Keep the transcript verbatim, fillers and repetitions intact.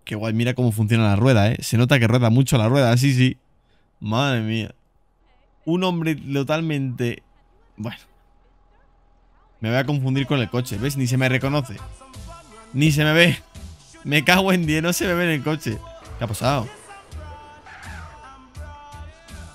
Qué guay, mira cómo funciona la rueda, ¿eh? Se nota que rueda mucho la rueda, sí, sí. Madre mía. Un hombre totalmente... Bueno, me voy a confundir con el coche, ¿ves? Ni se me reconoce. Ni se me ve. Me cago en diez, no se me ve en el coche. ¿Qué ha pasado?